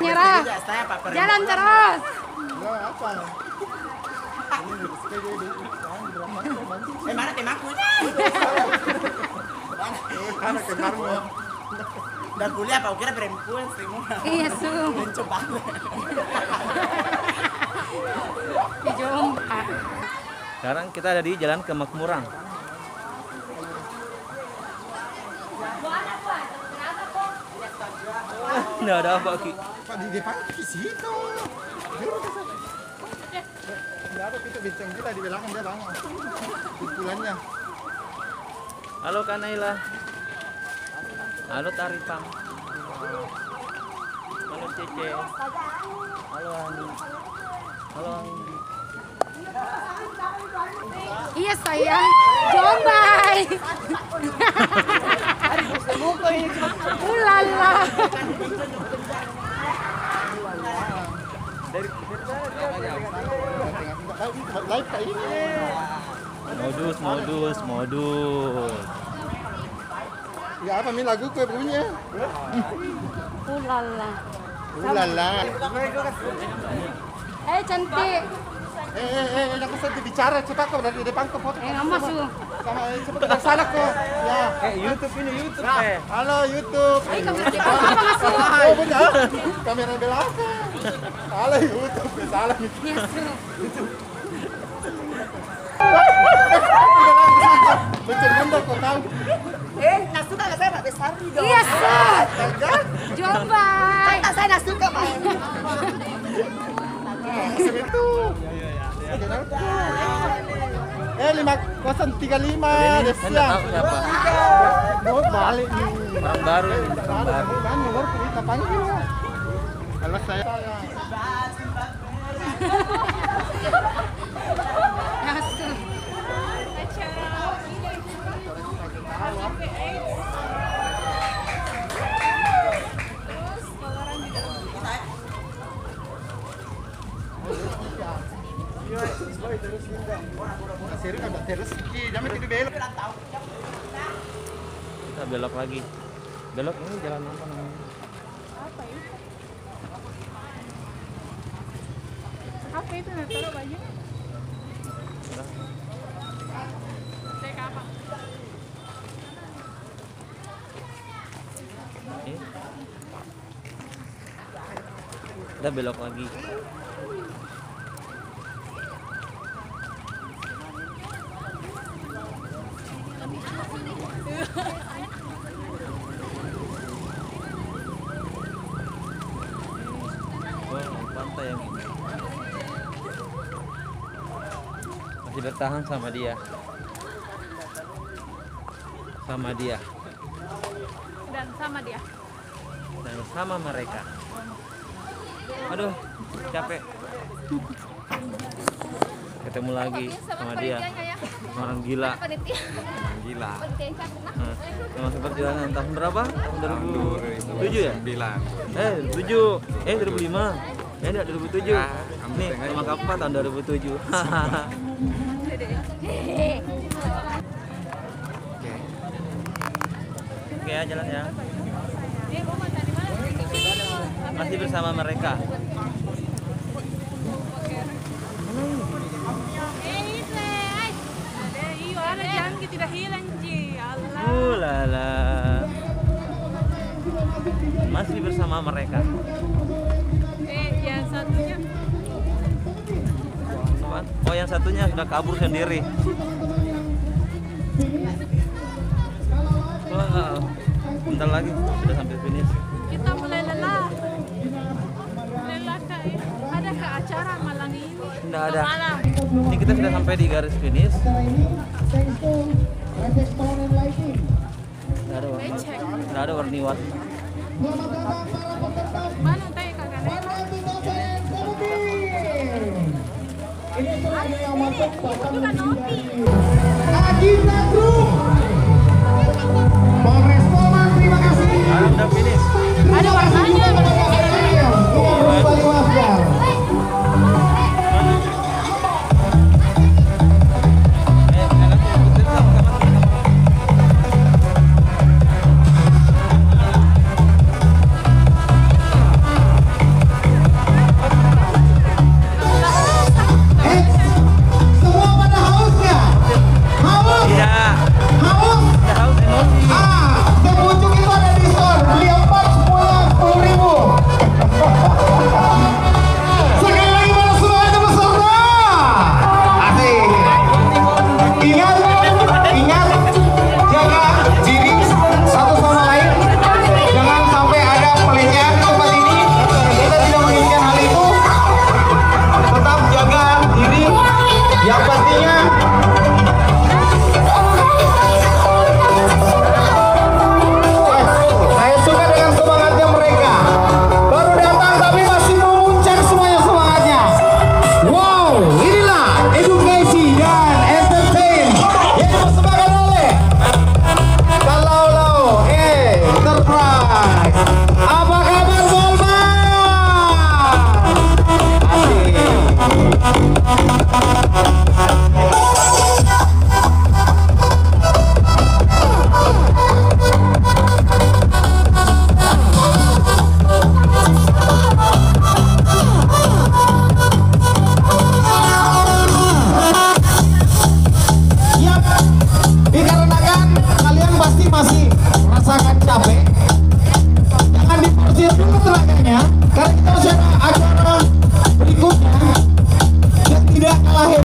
Nyerah. Jalan terus. Mana temaku? Mana temaku? Dan kuliah apa kira perempuan semua. Iya, Sum. Coba. Dijompa. Sekarang kita ada di Jalan Kemakmuran. Nggak ada apa, Ki? Pak di depan di situ. Nggak ada, kita bincang kita di belakang dia bang. Kumpulannya. Halo Kak Naila. Halo Taripang. Halo Cece. Halo Andi. Halo Andi. Iya sayang. Jombay. Ulala. Live kayak ini. Modus. Ya apa nih lagu kue punya? Ulala. Ulala. Cantik. Aku sedih bicara cepat kok dari depan ke foto. Nggak masuk. Sama cepat ke sana kok. Ya. YouTube ini YouTube. Halo YouTube. Kamera di bawah apa masuk? Oh benar. Kamera belakang. Halo YouTube. Salah. Iya, Sum. Bercanda kok tahu. Nak suka nggak saya Pak Besari dong. Iya, Sum. Jombay. Kata saya nak suka Pak. Itu. 5035 Desia. Siapa? Mau balik nih. Orang baru ini. Orang baru. Kan nomor kita panggil. Kalau saya Masuk. serius ada rezeki, jangan tidur belok. Kita belok lagi. Belok ini jalan apa namanya? Apa itu taruh baju? Cek apa? Kita belok lagi. Pantai yang ini masih bertahan sama dia, Dan sama dia. dan sama mereka. Aduh, capek. Ketemu lagi sama dia, orang gila. Gila. Masuk perjalanan tahun berapa? Tahun 2007 ya? 9. 2005. Enggak 2007. Nih, sama Kappa tahun 2007. Oke ya, jalan ya. Masih bersama mereka. Jangan tidak hilang Ji. Allah. Lala. Masih bersama mereka. Yang satunya. Oh, yang satunya sudah kabur sendiri. Wow. Bentar lagi sudah sampai finish. Kita mulai lelah. Lelah kak. Adakah acara malam ini? Tidak ada. Ini kita sudah sampai di garis finish. Tidak ada warni-warni. Mana tanya kakak Nela? Juga Novi. terima kasih. Sekarang udah finish. Ada warnanya. masih merasakan capek, jangan diporsir dulu tenaganya, karena kita masih ada acara berikutnya yang tidak kalah